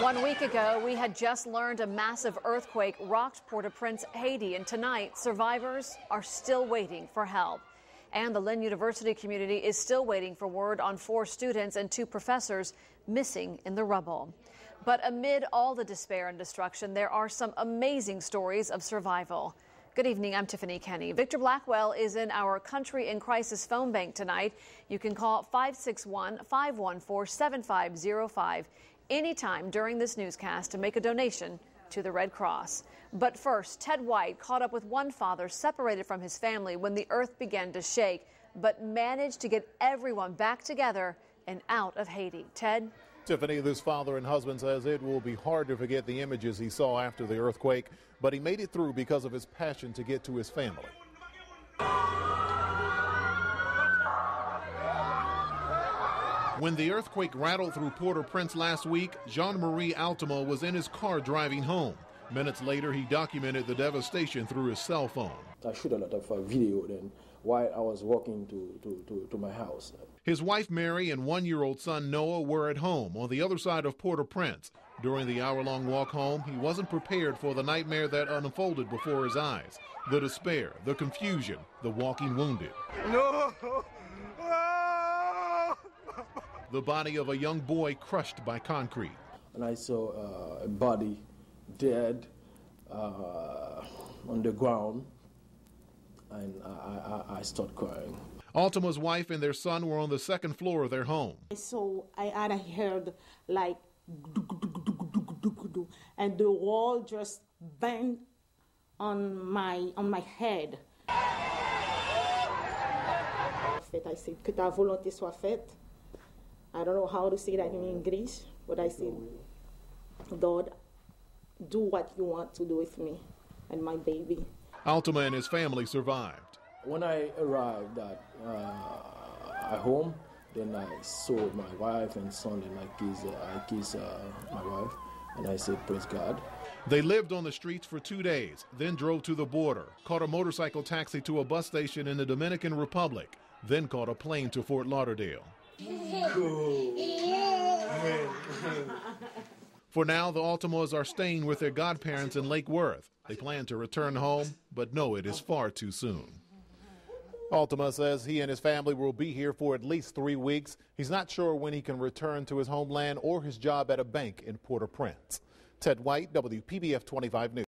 1 week ago, we had just learned a massive earthquake rocked Port-au-Prince, Haiti, and tonight, survivors are still waiting for help. And the Lynn University community is still waiting for word on 4 students and 2 professors missing in the rubble. But amid all the despair and destruction, there are some amazing stories of survival. Good evening, I'm Tiffany Kenny. Victor Blackwell is in our Country in Crisis phone bank tonight. You can call 561-514-7505 anytime during this newscast to make a donation to the Red Cross. But first, Ted White caught up with one father separated from his family when the earth began to shake, but managed to get everyone back together and out of Haiti. Ted? Tiffany, this father and husband says it will be hard to forget the images he saw after the earthquake, but he made it through because of his passion to get to his family. When the earthquake rattled through Port-au-Prince last week, Jean-Marie Altimo was in his car driving home. Minutes later, he documented the devastation through his cell phone. I shoot a lot of video then while I was walking to my house. His wife Mary and 1-year-old son Noah were at home on the other side of Port-au-Prince. During the hour-long walk home, he wasn't prepared for the nightmare that unfolded before his eyes. The despair, the confusion, the walking wounded. No! The body of a young boy crushed by concrete. And I saw a body dead on the ground, and I started crying. Altimo's wife and their son were on the second floor of their home. So I heard like and the wall just banged on my head. I said, que ta volonté soit faite. I don't know how to say that in English, but I said, God, do what you want to do with me and my baby. Altimo and his family survived. When I arrived at home, then I saw my wife and son, and I kissed my wife, and I said, praise God. They lived on the streets for 2 days, then drove to the border, caught a motorcycle taxi to a bus station in the Dominican Republic, then caught a plane to Fort Lauderdale. Cool. For now, the Altimos are staying with their godparents in Lake Worth. They plan to return home, but know it is far too soon. Altimo says he and his family will be here for at least 3 weeks. He's not sure when he can return to his homeland or his job at a bank in Port-au-Prince. Ted White, WPBF 25 News.